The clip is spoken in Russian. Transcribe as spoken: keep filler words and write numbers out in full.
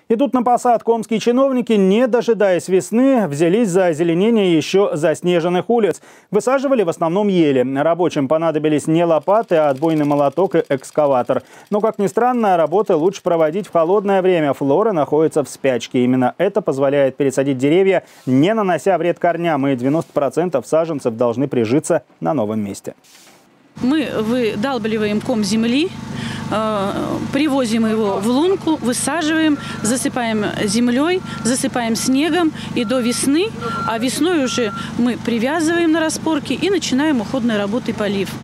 Идут на посадку. Омские чиновники, не дожидаясь весны, взялись за озеленение еще заснеженных улиц. Высаживали в основном ели. Рабочим понадобились не лопаты, а отбойный молоток и экскаватор. Но, как ни странно, работы лучше проводить в холодное время. Флора находится в спячке. Именно это позволяет пересадить деревья, не нанося вред корням. И девяносто процентов саженцев должны прижиться на новом месте. Мы выдалбливаем ком земли, привозим его в лунку, высаживаем, засыпаем землей, засыпаем снегом и до весны. А весной уже мы привязываем на распорке и начинаем уходные работы, полив.